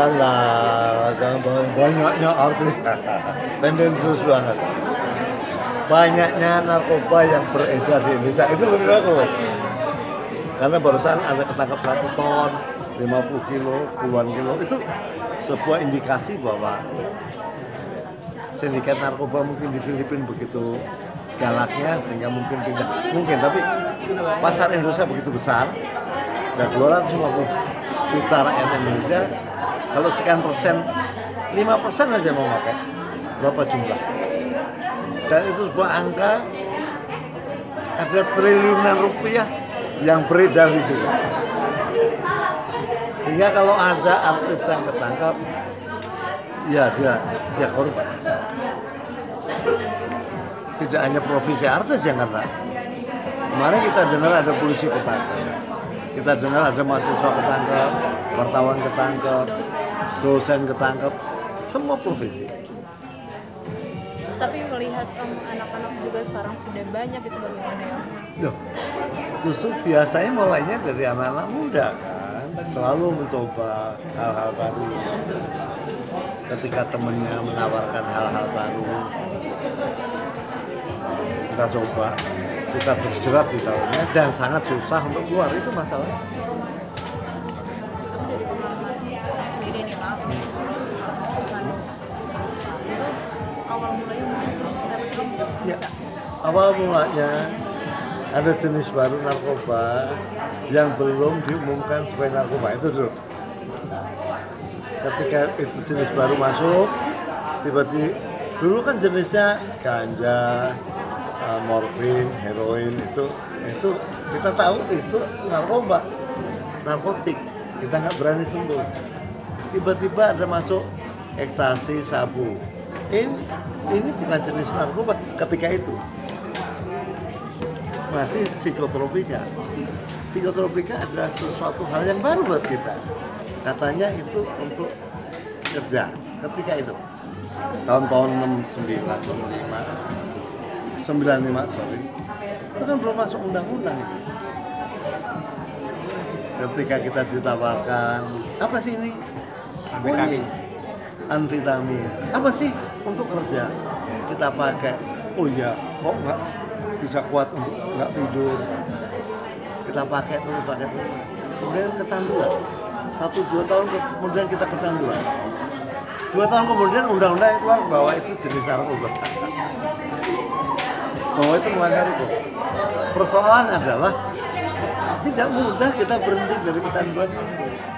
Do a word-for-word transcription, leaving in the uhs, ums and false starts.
Alah, gampang banyaknya artis, tendensius banget. Banyaknya narkoba yang beredar di Indonesia itu lebih bagus. Karena barusan ada ketangkap satu ton, lima puluh kilo, puluhan kilo, itu sebuah indikasi bahwa sindikat narkoba mungkin di Filipina begitu galaknya sehingga mungkin tidak mungkin, tapi pasar Indonesia begitu besar, dan dua ratus lima puluh juta rakyat Indonesia, kalau sekian persen, lima persen aja mau pakai, berapa jumlah? Dan itu sebuah angka, ada triliunan rupiah yang beredar di situ. Sehingga kalau ada artis yang ketangkap, ya dia dia korban. Tidak hanya profesi artis yang kena. Kemarin kita dengar ada polisi ketangkap, kita dengar ada mahasiswa ketangkap, wartawan ketangkap, dosen ketangkap, semua profesi. Tapi melihat um, anak-anak juga sekarang sudah banyak, itu bagaimana ya? Loh, justru biasanya mulainya dari anak-anak muda kan, selalu mencoba hal-hal baru. Ketika temennya menawarkan hal-hal baru, kita coba, kita terjerat di dalamnya dan sangat susah untuk keluar, itu masalah. Dari pengalaman sendiri nih, maaf. Awal mulanya mungkin kenapa sih kamu Ya, bisa? awal mulanya ada jenis baru narkoba yang belum diumumkan sebagai narkoba, itu dulu. Ketika itu jenis baru masuk, tiba-tiba dulu kan jenisnya ganja, uh, morfin, heroin, itu itu kita tahu itu narkoba, narkotik, kita nggak berani sentuh. Tiba-tiba ada masuk ekstasi, sabu. Ini ini bukan jenis narkoba ketika itu. Masih psikotropika. Psikotropika adalah sesuatu hal yang baru buat kita. Katanya itu untuk kerja ketika itu. Tahun-tahun enam puluh sembilan, enam puluh lima, sembilan puluh lima, sorry. Itu kan belum masuk undang-undang. Ketika kita ditawarkan, apa sih ini? Oh, ini amfetamin. Apa sih untuk kerja? Kita pakai. Oh iya, kok nggak bisa kuat untuk nggak tidur? Kita pakai terus, pakai terus. Kemudian kecanduan. Satu dua tahun kemudian kita kecanduan. Dua tahun kemudian undang-undang keluar bahwa itu jenis narkoba. Bahwa itu melanggar hukum. Persoalan adalah tidak mudah kita berhenti dari kecanduan ini.